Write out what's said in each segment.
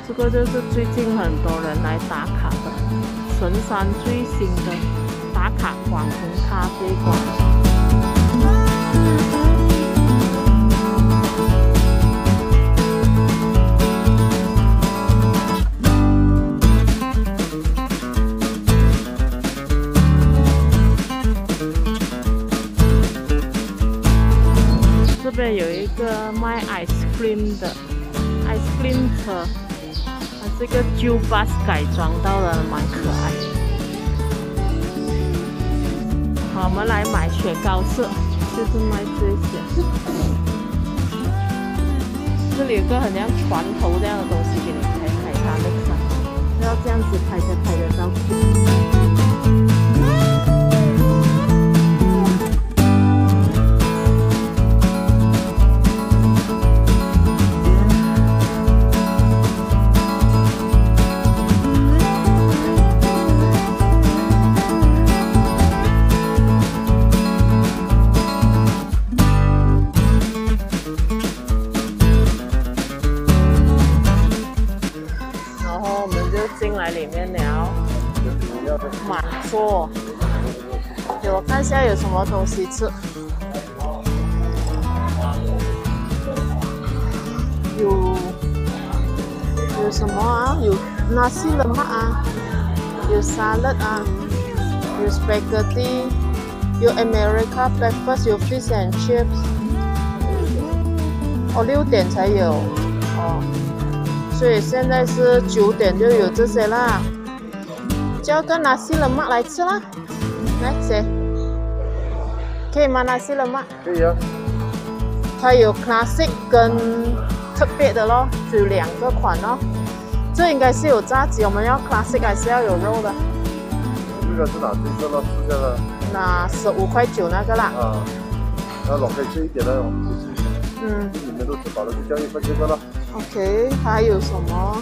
这个就是最近很多人来打卡的神山最新的打卡网红咖啡馆。这边有一个卖 ice cream 的 ice cream 车，它是一个旧 bus 改装到的，蛮可爱。好，我们来买雪糕吃，就是卖这些。这里有个很像船头这样的东西给你拍拍它那个，要这样子拍才拍得到。进来里面了，满座。给我看一下有什么东西吃。有什么啊？有nasi lemak啊，有 salad 啊，有 spaghetti， 有 America breakfast， 有 fish and chips。哦，6点才有哦。所以现在是9点就有这些啦，叫个nasi lemak来吃啦。来，谁？可以吗？nasi lemak？可以啊。它有 classic 跟特别的咯，只有2个款咯。这应该是有炸鸡，我们要 classic 还是要有肉的？这个是哪这个咯？吃这个。那15.9那个啦。啊，那老可以吃一点的，我们吃一点。嗯。你们都吃饱了，就叫1份这个咯。OK， 还有什么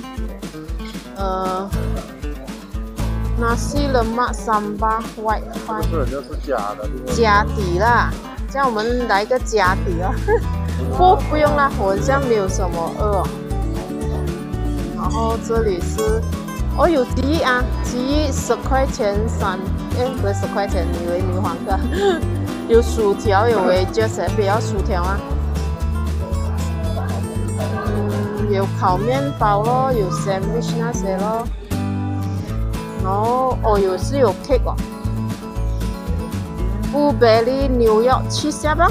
？nasi lemak sambal white pie， 这人家是假的，假底啦。这样我们来个假底啊。不用啦，我这样没有什么饿。然后这里是，哦，有鸡翼啊，鸡翼10块钱3，不是10块钱，以为牛黄哥。有薯条，有wedges，不要薯条啊。有烤面包咯，有 sandwich 那些咯，然后是有 cake 哦，blueberry 牛肉 cheese 咯，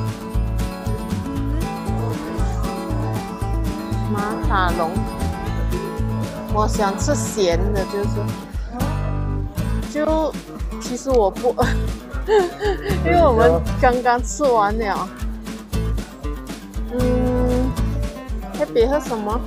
马卡龙，我想吃咸的，其实我不，因为我们刚刚吃完了，特别喝什么？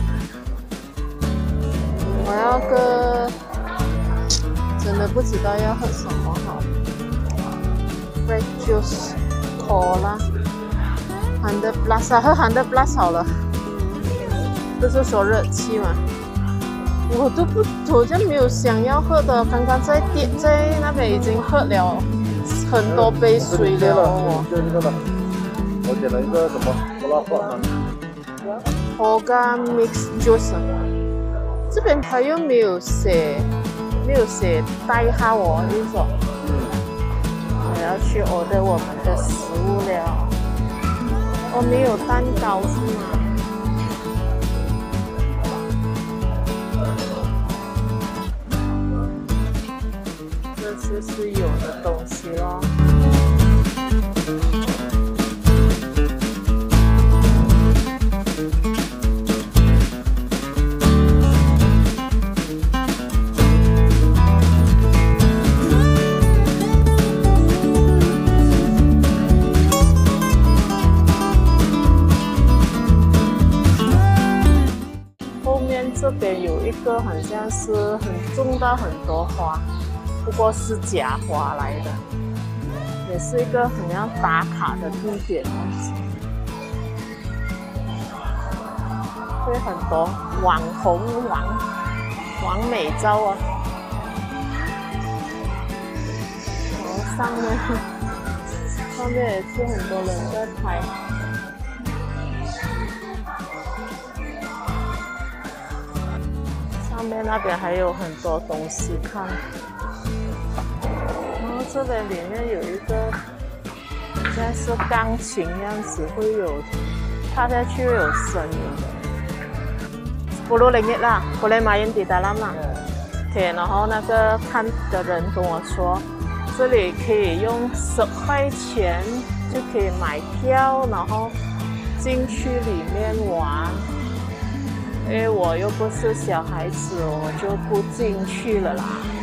我要个，真的不知道要喝什么好。Red juice cola 100 plus 喝100 plus 好了。不是说热气吗？我好像没有想要喝的，刚刚在那边已经喝了很多杯水了哦。我点了一个什么？Hoga mix juice， 这边它又没有写代号哦，就是说，我要去 order 我们的食物了。哦，没有蛋糕是吗？这些是有的东西咯。这边有一个好像是很种到很多花，不过是假花来的，也是一个很像打卡的地点。会很多网红完美照啊，然后上面也是很多人在拍。 面那边还有很多东西看。然后这边里面有一个，好像是钢琴样子，会有踏下去会有声音的。10 ringgit 啦，boleh main di dalam 啦。OK， 然后那个看的人跟我说，这里可以用10块钱就可以买票，然后进去里面玩。因为我又不是小孩子，我就不进去了啦。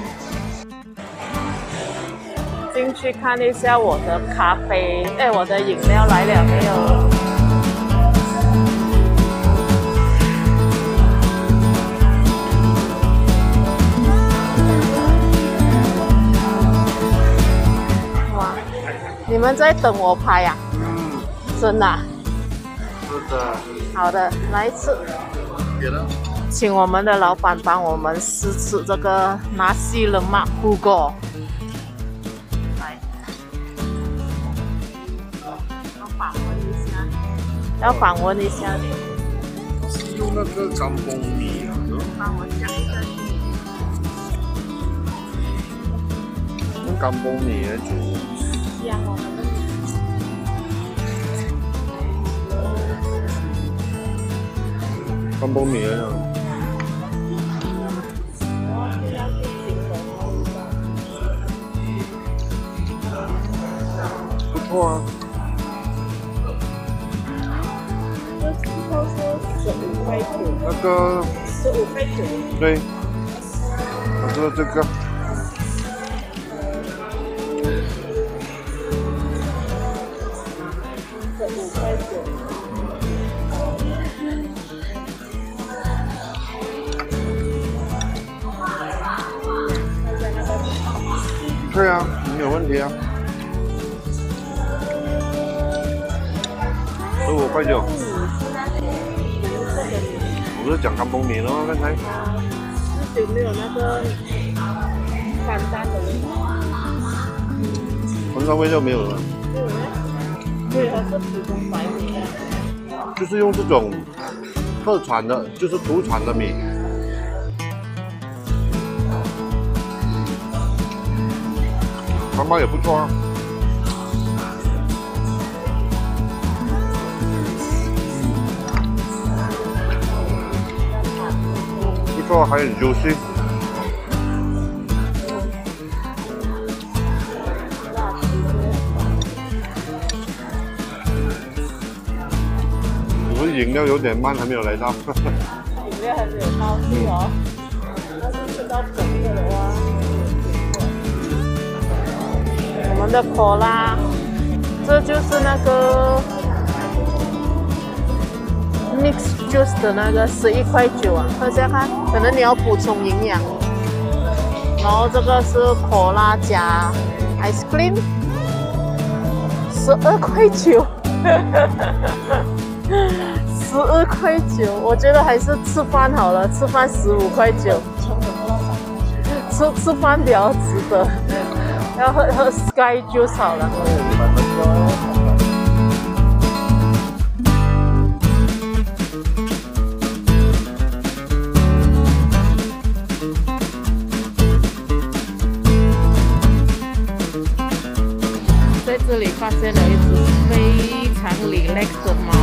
进去看一下我的咖啡，我的饮料来了没有？哇，你们在等我拍呀？真的啊？ 是的。 好的，来一次。请我们的老板帮我们试吃这个nasi lemak Hugo。来，要访问一下你。 是用那个干崩米啊？ 帮我加一下去。 用干崩米来煮。 香哦。 干崩米呢？不错啊。 这之后是15块9。 那个。 15块9。 对。我说这个。 15块9。 对啊，没有问题啊。15块9。我不是讲干崩米了吗？刚才。 有没有那个翻蛋的味道？ 翻蛋味道没有了。 没有吗？对，它是普通白米啊。 就是用这种特产的，就是土产的米。干巴也不错啊。不错，还很 juicy。我的饮料有点慢，还没有来到。 饮料还没有到去哦。要是吃到甜的的话。我们的 Cola， 这就是那个 Mix Juice 的那个11块9啊，喝下看，可能你要补充营养。然后这个是 Cola 加 Ice Cream， 12块9，12块9，我觉得还是吃饭好了，吃饭15块9，吃饭比较值得。要喝 Sky Juice 好了。在这里发现了一只非常 relax 的猫。